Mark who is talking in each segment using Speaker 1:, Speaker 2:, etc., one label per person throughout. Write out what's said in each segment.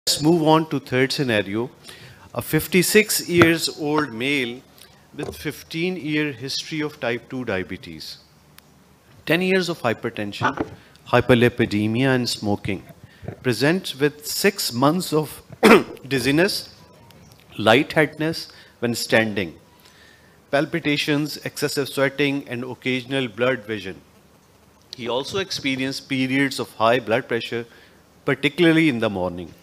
Speaker 1: Let's move on to third scenario. A 56 years old male with 15-year history of type 2 diabetes, 10 years of hypertension, hyperlipidemia and smoking, presents with 6 months of dizziness, lightheadedness when standing, palpitations, excessive sweating and occasional blurred vision. He also experienced periods of high blood pressure, particularly in the morning.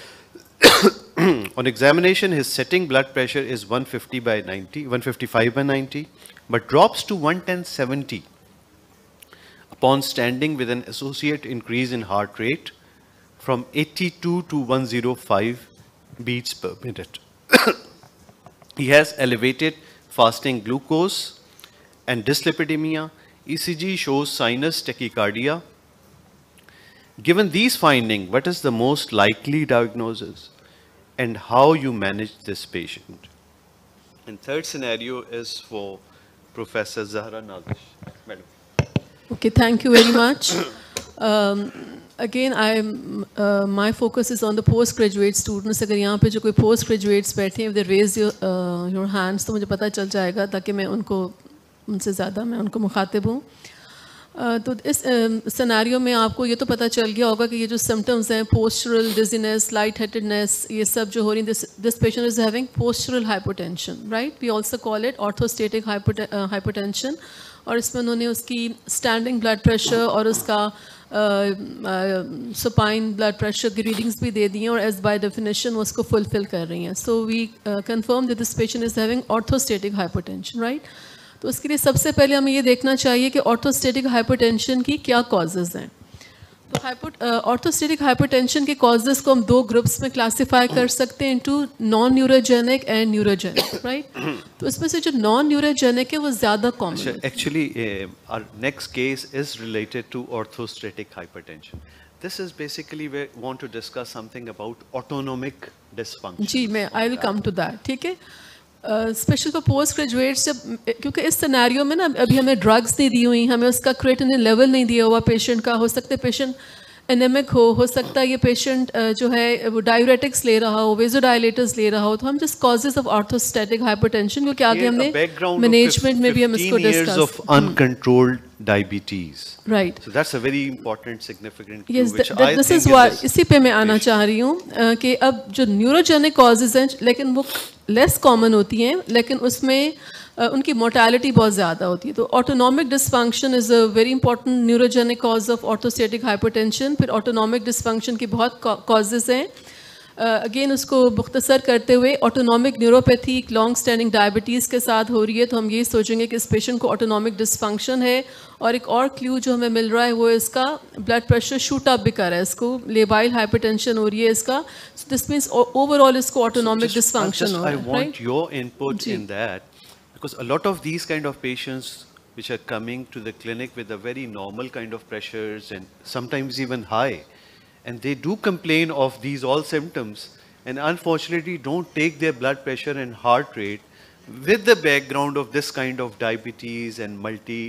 Speaker 1: On examination, his setting blood pressure is 150 by 90, 155 by 90, but drops to 110/70 upon standing with an associate increase in heart rate from 82 to 105 beats per minute. He has elevated fasting glucose and dyslipidemia. ECG shows sinus tachycardia. Given these findings, what is the most likely diagnosis and how you manage this patient? And third scenario is for Professor Zahra Nazish. Madam.
Speaker 2: Okay, thank you very much. Again, my focus is on the postgraduate students. अगर यहाँ पे जो कोई postgraduates बैठे हैं, if they raise your hands, तो मुझे पता चल जाएगा ताकि मैं उनसे ज़्यादा मैं उनको मुखातिब हूँ. तो इस सिनेरियो में आपको ये तो पता चल गया होगा कि ये जो सिम्टम्स हैं, पोस्चरल डिजीनेस, लाइट हेडेडनेस, ये सब जो हो रही है, this patient is having postural hypotension, right. We also call it orthostatic hypotension. और इसमें उन्होंने उसकी स्टैंडिंग ब्लड प्रेशर और उसका सुपाइन ब्लड प्रेशर की रीडिंग्स भी दे दी हैं और एज बाय डेफिनेशन वो उसको फुलफिल कर रही हैं. So we confirm that this patient is having orthostatic hypotension, right. तो उसके लिए सबसे पहले हमें ये देखना चाहिए कि ऑर्थोस्टेटिक हाइपरटेंशन की क्या कॉजेज़ हैं. तो ऑर्थोस्टेटिक हाइपरटेंशन के कॉजेज़ को हम दो ग्रुप्स में क्लासिफाई कर सकते हैं, into non neurogenic and neurogenic, right. तो इसमें से जो नॉन न्यूरोजेनिक है वो ज़्यादा कॉमन है.
Speaker 1: Actually, our next case is related to orthostatic hypertension. This is basically we want to discuss something about autonomic dysfunction.
Speaker 2: जी, मैं I will come to that. ठीक है. स्पेशल फॉर पोस्ट ग्रेजुएट्स, जब क्योंकि इस सिनेरियो में ना अभी हमें ड्रग्स नहीं दी हुई, हमें उसका क्रिएटिनिन लेवल नहीं दिया हुआ पेशेंट का, हो सकता है पेशेंट एनेमिक हो सकता है ये पेशेंट जो है वो डायूरेटिक्स ले रहा हो, वेजोडाइलेटर्स ले रहा हो. तो हम just causes of orthostatic hypertension, क्योंकि आगे हमने मैनेजमेंट में भी हम इसको discuss
Speaker 1: of uncontrolled diabetes.
Speaker 2: Right.
Speaker 1: So that's a very important significant clue,
Speaker 2: Yes,
Speaker 1: which I
Speaker 2: this
Speaker 1: think
Speaker 2: is why इसी पे मैं आना
Speaker 1: patient.
Speaker 2: चाह रही हूँ कि अब जो न्यूरोजेनिक कॉजेज हैं लेकिन वो लेस कॉमन होती हैं, लेकिन उसमें उनकी मोर्टेलिटी बहुत ज़्यादा होती है. तो autonomic dysfunction is a very important neurogenic cause of orthostatic hypertension. फिर ऑटोनॉमिक डिसफंक्शन की बहुत कॉजेज़ हैं. अगेन उसको मुख्तसर करते हुए, autonomic neuropathy long standing diabetes के साथ हो रही है, तो हम ये सोचेंगे कि इस पेशेंट को ऑटोनॉमिक डिसफंक्शन है. और एक और क्लू जो हमें मिल रहा है वो इसका ब्लड प्रेशर शूट अप भी कर रहा है, इसको लेबाइल हाइपरटेंशन हो रही है इसका. सो दिस मीन्स ओवरऑल इसको ऑटोनॉमिक डिसफंक्शन हो रहा है.
Speaker 1: I want your input in that, because a lot of these kind of patients which are coming to the clinic with a very normal kind of pressures and sometimes even high, and they do complain of these all symptoms and unfortunately don't take their blood pressure and heart rate with the background of this kind of diabetes and multi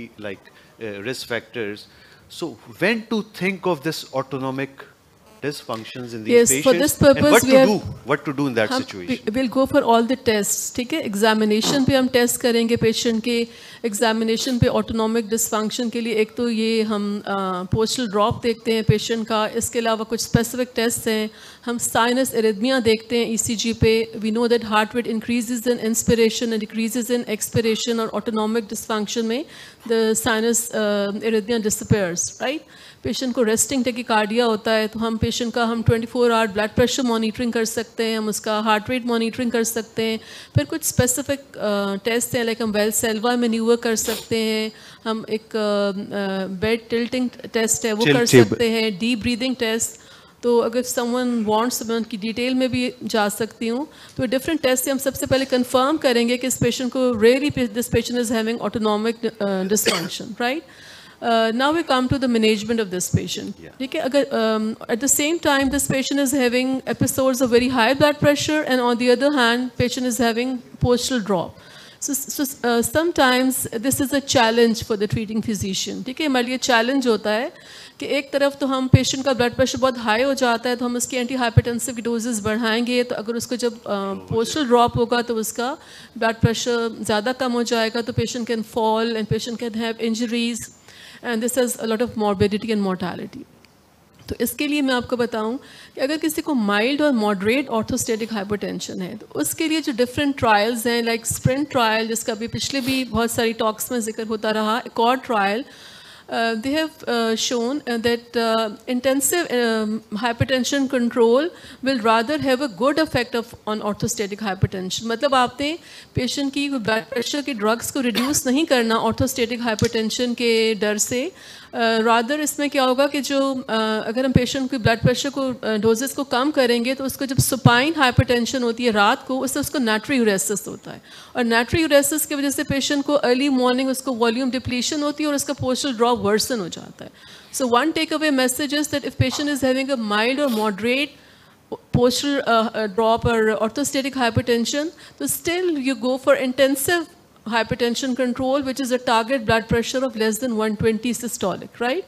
Speaker 1: risk factors. So when to think of this autonomic dysfunctions in these
Speaker 2: Yes,
Speaker 1: patients,
Speaker 2: for this purpose
Speaker 1: and what to do in that
Speaker 2: हम
Speaker 1: situation?
Speaker 2: Will go for all the test. ठीक है. Examination पे हम test करेंगे patient के. Examination पे autonomic dysfunction के लिए एक तो ये हम पोस्टल ड्रॉप देखते हैं पेशेंट का. इसके अलावा कुछ स्पेसिफिक टेस्ट हैं. हम साइनस एरिथमिया देखते हैं ईसीजी पे. We know that heart rate increases in inspiration and decreases in expiration. और ऑटोनॉमिक डिसफंक्शन में the sinus arrhythmia disappears, right. Patient को रेस्टिंग टेकिकार्डिया होता है, तो हम पेशेंट का हम 24 आवर ब्लड प्रेशर मॉनिटरिंग कर सकते हैं, हम उसका हार्ट रेट मॉनिटरिंग कर सकते हैं. फिर कुछ स्पेसिफिक टेस्ट हैं, लाइक हम वेल सेल्वा मैन्यूवर कर सकते हैं, हम एक बेड टिल्टिंग टेस्ट है वो कर सकते हैं, डीप ब्रीदिंग टेस्ट. तो अगर समवन वांट्स मैं उनकी डिटेल में भी जा सकती हूँ. तो डिफरेंट टेस्ट से हम सबसे पहले कंफर्म करेंगे कि इस पेशेंट को really this patient is having autonomic dysfunction, right. Now we come to the management of this patient. ठीक है. अगर at the same time this patient is having episodes of very high blood pressure and on the other hand patient is having postural drop. So sometimes this is a challenge for the treating physician. ठीक है, हमारे लिए challenge होता है कि एक तरफ तो हम पेशेंट का ब्लड प्रेशर बहुत हाई हो जाता है तो हम उसकी एंटी हाइपरटेंसिव की डोजेस बढ़ाएंगे, तो अगर उसको जब पोस्टल ड्रॉप होगा तो उसका ब्लड प्रेशर ज़्यादा कम हो जाएगा, तो patient can fall and patient can have injuries and this has a lot of morbidity and mortality. तो इसके लिए मैं आपको बताऊं कि अगर किसी को माइल्ड और मॉडरेट ऑर्थोस्टेटिक हाइपरटेंशन है तो उसके लिए जो डिफरेंट ट्रायल्स हैं, लाइक स्प्रिंट ट्रायल जिसका भी पिछले भी बहुत सारी टॉक्स में जिक्र होता रहा, ACCORD trial, they have shown that intensive hypertension control will rather have a good effect on orthostatic hypertension. मतलब आपने पेशेंट की ब्लड प्रेशर की ड्रग्स को रिड्यूस नहीं करना ऑर्थोस्टेटिक हाइपरटेंशन के डर से, रादर इसमें क्या होगा कि जो अगर हम पेशेंट की ब्लड प्रेशर को डोजेस को कम करेंगे तो उसको जब सुपाइन हाइपरटेंशन होती है रात को, उससे उसको नाट्रियूरेसिस होता है, और नाट्रियूरेसिस की वजह से पेशेंट को अर्ली मॉर्निंग उसको वॉल्यूम डिप्लीशन होती है और उसका पोस्टल ड्रॉप वर्सन हो जाता है. So one take away message is that if patient is having a mild और मॉडरेट पोस्टल ड्रॉप और ऑर्थोस्टेटिक हाइपरटेंशन, तो still you go for intensive hypertension control, which is a target blood pressure of less than 120 systolic, right?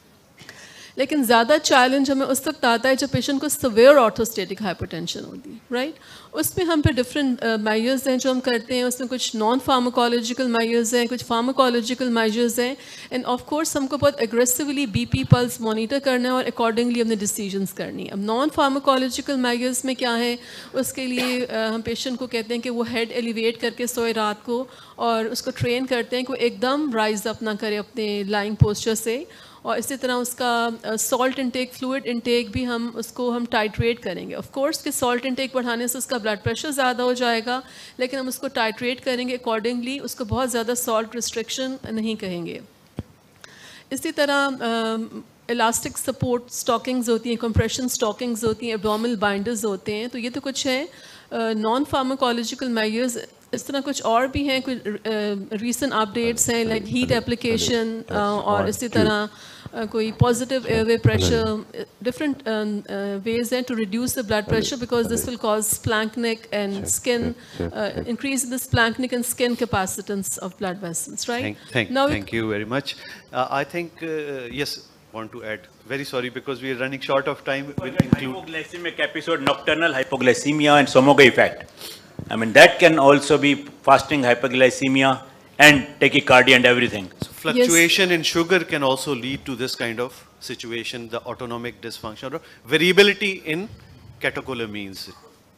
Speaker 2: लेकिन ज़्यादा challenge हमें उस वक्त आता है जब पेशेंट को सवेयर ऑर्थोस्टेटिक हाइपरटेंशन होती है, राइट? उसमें हम पे डिफरेंट मेजर्स हैं जो हम करते हैं. उसमें कुछ नॉन फार्माकोलॉजिकल मेजर्स हैं, कुछ फार्माकोलॉजिकल मेजर्स हैं, एंड ऑफ कोर्स हमको बहुत एग्रेसिवली बीपी पल्स मॉनिटर करना है और अकॉर्डिंगली हमने डिसीजंस करनी है. अब नॉन फार्माकोलॉजिकल मेजर्स में क्या है, उसके लिए हम पेशेंट को कहते हैं कि वो हेड एलिवेट करके सोए रात को, और उसको ट्रेन करते हैं कि वो एकदम राइज अप ना करे अपने लाइंग पोस्चर से, और इसी तरह उसका सॉल्ट इनटेक, फ्लूइड इनटेक भी हम टाइट्रेट करेंगे. ऑफ कोर्स कि सॉल्ट इनटेक बढ़ाने से उसका ब्लड प्रेशर ज़्यादा हो जाएगा, लेकिन हम उसको टाइट्रेट करेंगे अकॉर्डिंगली, उसको बहुत ज़्यादा सॉल्ट रिस्ट्रिक्शन नहीं कहेंगे. इसी तरह इलास्टिक सपोर्ट स्टॉकिंग्स होती हैं, कंप्रेशन स्टॉकिंग्स होती हैं, एब्डोमिनल बाइंडर्स होते हैं. तो ये तो कुछ है नॉन फार्माकोलॉजिकल मेजर्स. इस तरह कुछ और भी हैं, कुछ रीसेंट अपडेट्स हैं लाइक हीट एप्लीकेशन, और इसी तरह कोई positive airway pressure, different ways हैं to reduce the blood pressure because this will cause splanchnic and skin, increase the splanchnic and skin capacitance of blood vessels, right?
Speaker 1: Thank you very much. I think yes, want to add. Very sorry because we are running short of time. We'll include
Speaker 3: hypoglycemic episode, nocturnal hypoglycemia and Somoga effect. I mean that can also be fasting hypoglycemia and tachycardia and everything.
Speaker 1: So fluctuation in sugar can also lead to this kind of situation, the autonomic dysfunction or variability in catecholamines.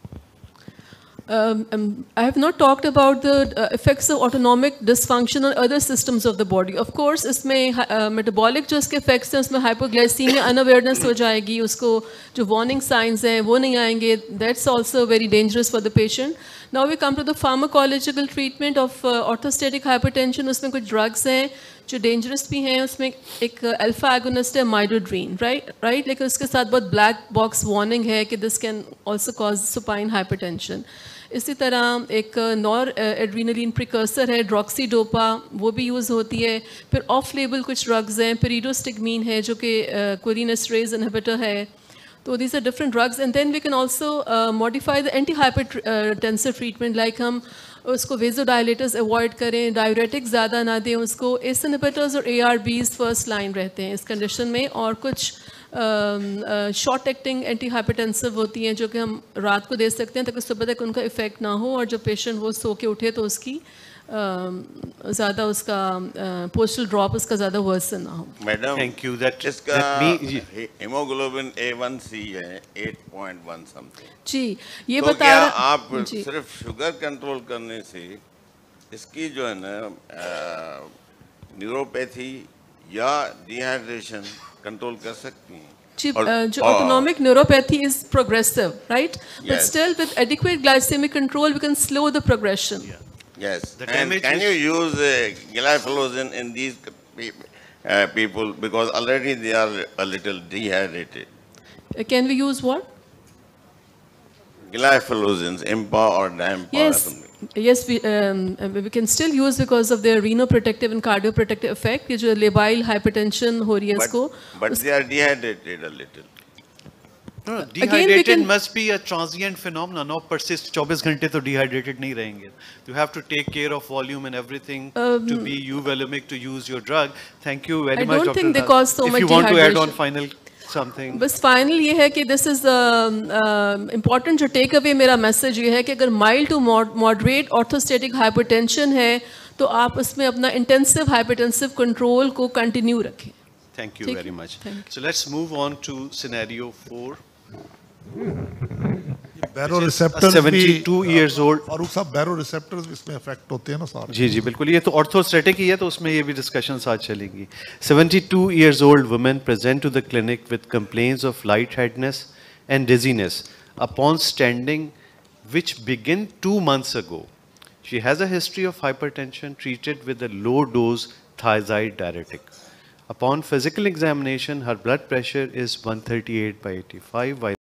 Speaker 2: I have not talked about the effects of autonomic dysfunction on other systems of the body. Of course, इसमें metabolic जो इसके effects हैं, उसमें hypoglycemia unawareness हो जाएगी, उसको जो warning signs हैं वो नहीं आएंगे. That's also very dangerous for the patient. Now we come to the pharmacological treatment of orthostatic hypertension. उसमें कुछ drugs हैं जो dangerous भी हैं. उसमें एक alpha agonist है midodrine, right? लेकिन उसके साथ बहुत black box warning है कि this can also cause supine hypertension. इसी तरह एक नॉर एड्रीनलिन प्रिकर्सर है ड्रॉक्सीडोपा, वो भी यूज़ होती है. फिर ऑफ लेबल कुछ ड्रग्स हैं, पेरिडोस्टिगमीन है जो कि कोलिनेस्टरेज इनहिबिटर है. तो these are different drugs. And then we can also modify the anti hypertensive treatment, like हम उसको वेजोडायलेटर्स अवॉइड करें, डायरेटिक्स ज़्यादा ना दें उसको. एस इनहिबिटर्स और ARBs फर्स्ट लाइन रहते हैं इस कंडीशन में, और कुछ शॉर्ट एक्टिंग एंटी हाइपरटेंसिव होती हैं जो कि हम रात को दे सकते हैं ताकि सुबह तक उनका इफेक्ट ना हो, और जब पेशेंट वो सो के उठे तो उसकी ज़्यादा उसका पोस्टल ड्रॉप उसका ज़्यादा वर्सन ना हो.
Speaker 4: Madam
Speaker 1: thank you.
Speaker 4: इसका हीमोग्लोबिन A1C है 8.1 समथिंग.
Speaker 2: जी ये
Speaker 4: तो
Speaker 2: बता
Speaker 4: क्या
Speaker 2: रहा
Speaker 4: आप सिर्फ शुगर कंट्रोल करने से इसकी जो है ना न्यूरोपैथी या डिहाइड्रेशन कंट्रोल कर सकती हैं?
Speaker 2: जो autonomic neuropathy is progressive, right? But
Speaker 4: Yes.
Speaker 2: still with adequate glycemic control we can slow the progression.
Speaker 4: Yes.
Speaker 1: The
Speaker 4: And
Speaker 1: damage
Speaker 4: can
Speaker 1: is-
Speaker 4: you use glyphosate in these people because already they are a little dehydrated?
Speaker 2: Can we use what?
Speaker 4: Glyphosate, IMPA or DAMPA or
Speaker 2: Yes,
Speaker 4: something.
Speaker 2: yes, we can still use because of their renoprotective and cardioprotective effect. ये जो labile hypertension हो रही है इसको,
Speaker 4: But they are dehydrated a little.
Speaker 1: No,
Speaker 2: Again, we
Speaker 1: dehydrated
Speaker 2: can-
Speaker 1: must be a transient phenomenon, not persist. 24 घंटे तो dehydrated नहीं रहेंगे. You have to take care of volume and everything to be euvolemic to use your drug. Thank you very
Speaker 2: I
Speaker 1: much,
Speaker 2: don't
Speaker 1: Dr.
Speaker 2: think they
Speaker 1: Dal.
Speaker 2: cause so
Speaker 1: if
Speaker 2: much
Speaker 1: you want to add on
Speaker 2: dehydration.
Speaker 1: final something.
Speaker 2: बस final ये है कि this is important जो take away मेरा message ये है कि अगर mild to moderate orthostatic hypertension है तो आप उसमें अपना इंटेंसिव हाइपरटेंसिव कंट्रोल को कंटिन्यू रखें.
Speaker 1: Thank you
Speaker 2: Thank
Speaker 1: very
Speaker 2: you.
Speaker 1: much.
Speaker 2: Thank you.
Speaker 1: So let's move on to scenario 4.
Speaker 5: Baroreceptors
Speaker 1: 72 years old.
Speaker 5: Farooq साहब बैरो रिसेप्टर्स भी इसमें अफेक्ट होते हैं ना सारे.
Speaker 1: जी जी बिल्कुल, ये तो ऑर्थोस्टेटिक ही है तो उसमें ये भी डिस्कशन साथ चलेंगी. 72 years old woman present to the clinic with complaints of lightheadedness and dizziness upon standing which began 2 months ago. She has a history of hypertension treated with a low dose thiazide diuretic. Upon physical examination, her blood pressure is 138/85 while